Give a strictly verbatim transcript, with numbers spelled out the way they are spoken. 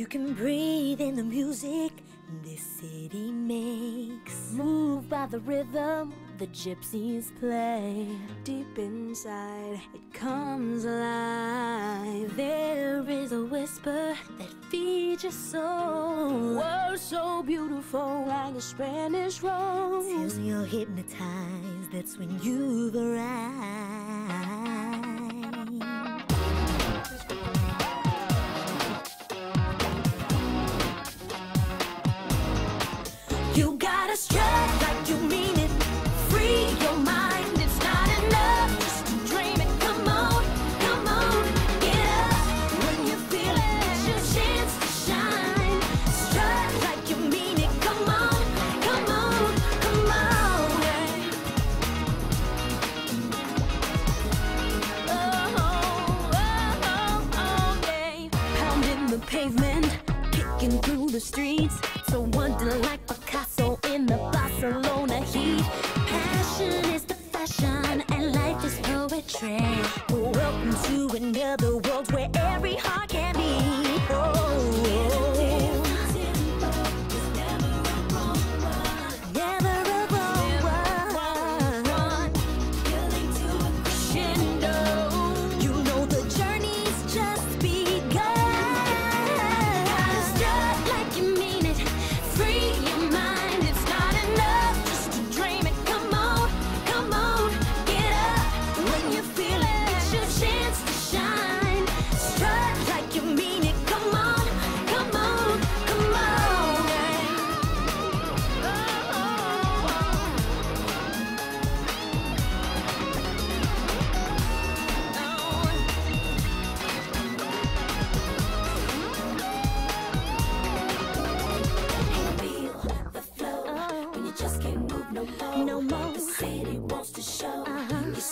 You can breathe in the music this city makes. Moved by the rhythm the gypsies play. Deep inside it comes alive. There is a whisper that feeds your soul. Words so beautiful like a Spanish rose. Till you're hypnotized, that's when you've arrived. You gotta strut like you mean it. Free your mind, it's not enough just to dream it. Come on, come on, get up. When you feel it, it's your chance to shine. Strut like you mean it. Come on, come on, come on. Oh, oh, oh, oh, yeah. Pounding the pavement, kicking through the streets. So wondering like Picasso in the Barcelona heat. Passion is the fashion and life is poetry. Welcome to another world where every heart can beat. Oh,